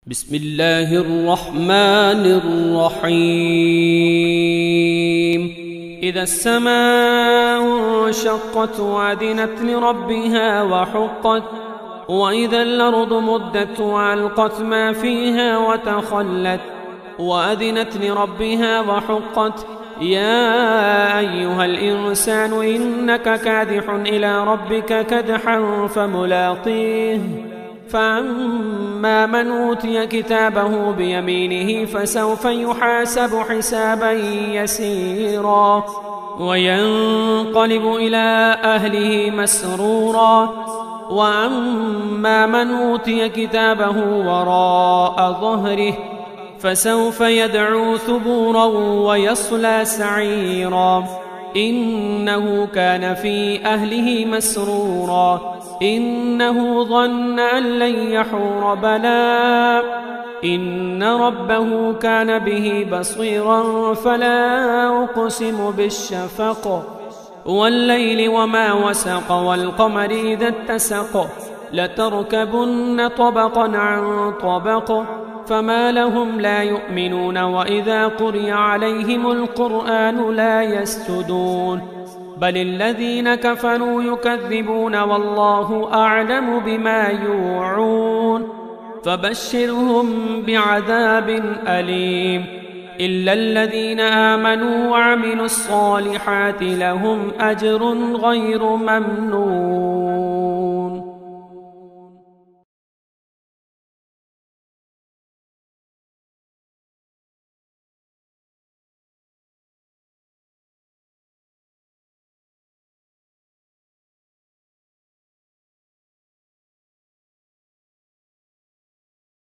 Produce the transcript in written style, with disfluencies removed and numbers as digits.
بسم الله الرحمن الرحيم إذا السماء انشقت وأذنت لربها وحقت وإذا الأرض مدت وألقت ما فيها وتخلت وأذنت لربها وحقت يا أيها الإنسان إنك كادح إلى ربك كدحا فملاقيه فأما من أوتي كتابه بيمينه فسوف يحاسب حسابا يسيرا وينقلب إلى أهله مسرورا وأما من أوتي كتابه وراء ظهره فسوف يدعو ثبورا ويصلى سعيرا إنه كان في أهله مسرورا إنه ظن أن لن يحور بلى إن ربه كان به بصيرا فلا أقسم بالشفق والليل وما وسق والقمر إذا اتسق لتركبن طبقا عن طبق فما لهم لا يؤمنون وإذا قرئ عليهم القرآن لا يسجدون بل الذين كفروا يكذبون والله أعلم بما يوعون فبشرهم بعذاب أليم إلا الذين آمنوا وعملوا الصالحات لهم أجر غير ممنون.